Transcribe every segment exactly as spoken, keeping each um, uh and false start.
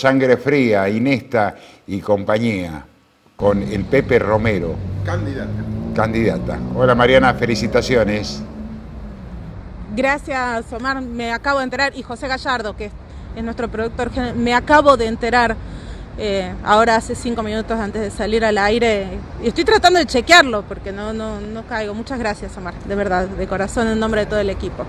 Sangre Fría, Inesta y compañía, con el Pepe Romero. Candidata. Candidata. Hola Mariana, felicitaciones. Gracias Omar, me acabo de enterar, y José Gallardo, que es nuestro productor general, me acabo de enterar eh, ahora hace cinco minutos antes de salir al aire, y estoy tratando de chequearlo porque no, no, no caigo. Muchas gracias Omar, de verdad, de corazón, en nombre de todo el equipo.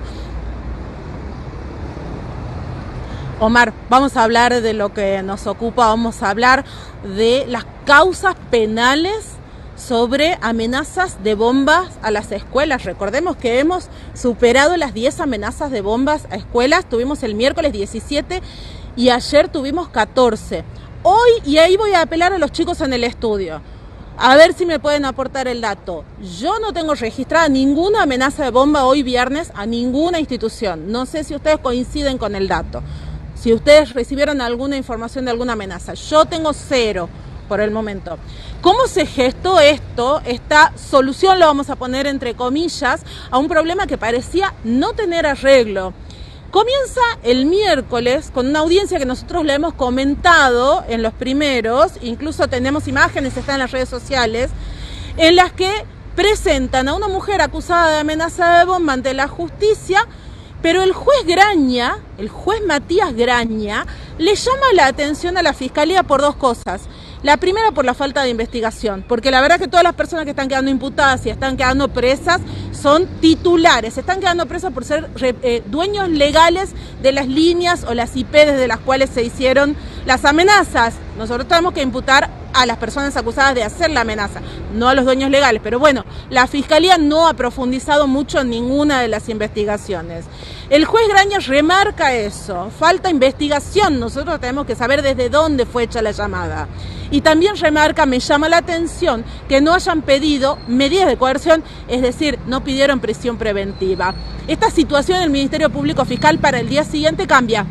Omar, vamos a hablar de lo que nos ocupa, vamos a hablar de las causas penales sobre amenazas de bombas a las escuelas. Recordemos que hemos superado las diez amenazas de bombas a escuelas, tuvimos el miércoles diecisiete y ayer tuvimos catorce. Hoy, y ahí voy a apelar a los chicos en el estudio, a ver si me pueden aportar el dato. Yo no tengo registrada ninguna amenaza de bomba hoy viernes a ninguna institución. No sé si ustedes coinciden con el dato, si ustedes recibieron alguna información de alguna amenaza. Yo tengo cero por el momento. ¿Cómo se gestó esto? Esta solución, lo vamos a poner entre comillas, a un problema que parecía no tener arreglo. Comienza el miércoles con una audiencia que nosotros le hemos comentado en los primeros, incluso tenemos imágenes, están en las redes sociales, en las que presentan a una mujer acusada de amenaza de bomba ante la justicia, pero el juez Graña, el juez Matías Graña, le llama la atención a la Fiscalía por dos cosas. La primera, por la falta de investigación, porque la verdad es que todas las personas que están quedando imputadas y están quedando presas son titulares, están quedando presas por ser eh, dueños legales de las líneas o las I P desde las cuales se hicieron las amenazas. Nosotros tenemos que imputar a las personas acusadas de hacer la amenaza, no a los dueños legales. Pero bueno, la Fiscalía no ha profundizado mucho en ninguna de las investigaciones. El juez Graña remarca eso, falta investigación, nosotros tenemos que saber desde dónde fue hecha la llamada. Y también remarca, me llama la atención, que no hayan pedido medidas de coerción, es decir, no pidieron prisión preventiva. Esta situación del Ministerio Público Fiscal para el día siguiente cambia.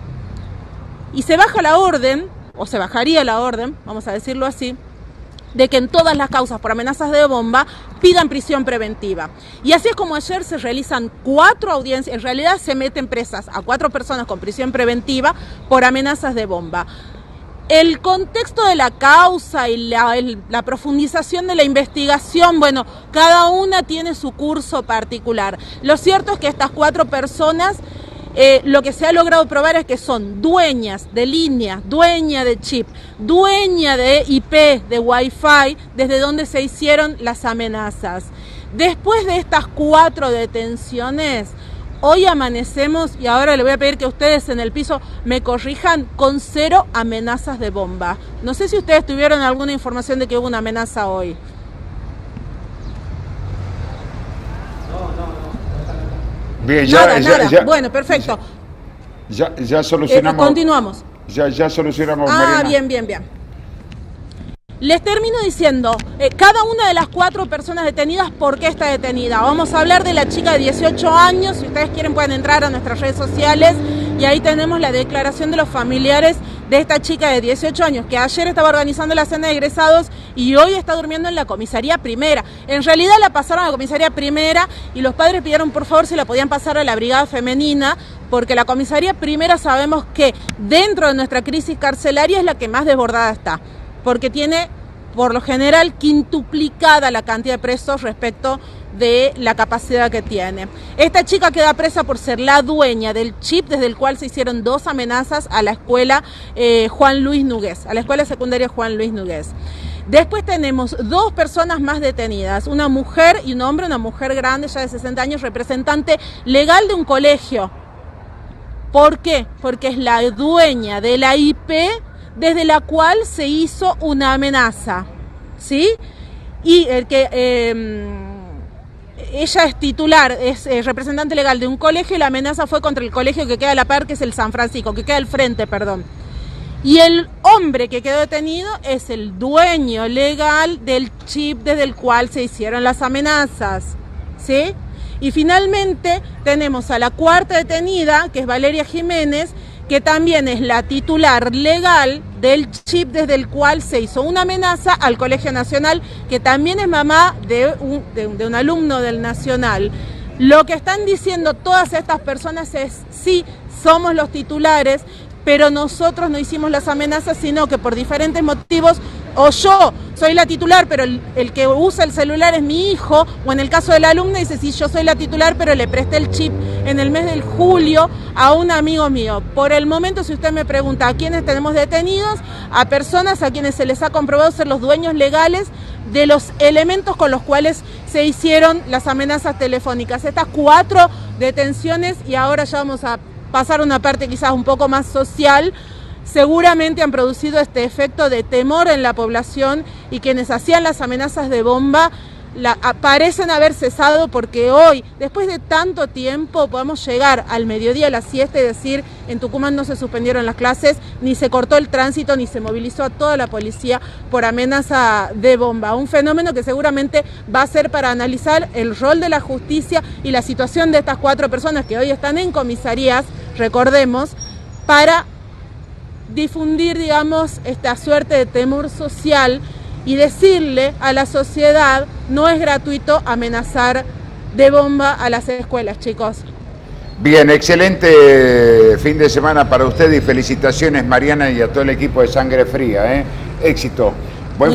Y se baja la orden, o se bajaría la orden, vamos a decirlo así, de que en todas las causas por amenazas de bomba pidan prisión preventiva. Y así es como ayer se realizan cuatro audiencias, en realidad se meten presas a cuatro personas con prisión preventiva por amenazas de bomba. El contexto de la causa y la, el, la profundización de la investigación, bueno, cada una tiene su curso particular. Lo cierto es que estas cuatro personas, Eh, lo que se ha logrado probar es que son dueñas de línea, dueña de chip, dueña de I P, de Wi-Fi, desde donde se hicieron las amenazas. Después de estas cuatro detenciones, hoy amanecemos, y ahora le voy a pedir que ustedes en el piso me corrijan, con cero amenazas de bomba. No sé si ustedes tuvieron alguna información de que hubo una amenaza hoy. Bien, ya, nada, ya, nada. ya, Bueno, perfecto. Ya, ya solucionamos. Eh, continuamos. Ya, ya solucionamos. Ah, Mariana. bien, bien, bien. Les termino diciendo, eh, cada una de las cuatro personas detenidas, ¿por qué está detenida? Vamos a hablar de la chica de dieciocho años, si ustedes quieren pueden entrar a nuestras redes sociales y ahí tenemos la declaración de los familiares de esta chica de dieciocho años, que ayer estaba organizando la cena de egresados y hoy está durmiendo en la comisaría primera. En realidad la pasaron a la comisaría primera y los padres pidieron por favor si la podían pasar a la brigada femenina, porque la comisaría primera sabemos que dentro de nuestra crisis carcelaria es la que más desbordada está, porque tiene por lo general quintuplicada la cantidad de presos respecto de la capacidad que tiene. Esta chica queda presa por ser la dueña del chip desde el cual se hicieron dos amenazas a la escuela eh, Juan Luis Núñez, a la escuela secundaria Juan Luis Núñez. Después tenemos dos personas más detenidas, una mujer y un hombre, una mujer grande ya de sesenta años, representante legal de un colegio. ¿Por qué? Porque es la dueña de la I P desde la cual se hizo una amenaza, ¿sí? Y el que eh, ella es titular, es eh, representante legal de un colegio y la amenaza fue contra el colegio que queda a la par, que es el San Francisco, que queda al frente, perdón. Y el hombre que quedó detenido es el dueño legal del chip desde el cual se hicieron las amenazas, ¿sí? Y finalmente tenemos a la cuarta detenida, que es Valeria Jiménez, que también es la titular legal del chip desde el cual se hizo una amenaza al Colegio Nacional, que también es mamá de un, de, de un alumno del Nacional. Lo que están diciendo todas estas personas es, sí, somos los titulares, pero nosotros no hicimos las amenazas, sino que por diferentes motivos, o yo soy la titular, pero el, el que usa el celular es mi hijo, o en el caso de la alumna dice, sí, yo soy la titular, pero le presté el chip en el mes de julio a un amigo mío. Por el momento, si usted me pregunta a quiénes tenemos detenidos, a personas a quienes se les ha comprobado ser los dueños legales de los elementos con los cuales se hicieron las amenazas telefónicas. Estas cuatro detenciones, y ahora ya vamos a pasar a una parte quizás un poco más social, seguramente han producido este efecto de temor en la población, y quienes hacían las amenazas de bomba la, a, parecen haber cesado, porque hoy, después de tanto tiempo, podemos llegar al mediodía, a la siesta, y decir, en Tucumán no se suspendieron las clases, ni se cortó el tránsito, ni se movilizó a toda la policía por amenaza de bomba. Un fenómeno que seguramente va a ser para analizar el rol de la justicia y la situación de estas cuatro personas que hoy están en comisarías, recordemos, para difundir, digamos, esta suerte de temor social y decirle a la sociedad, no es gratuito amenazar de bomba a las escuelas, chicos. Bien, excelente fin de semana para usted y felicitaciones, Mariana, y a todo el equipo de Sangre Fría, ¿eh? Éxito.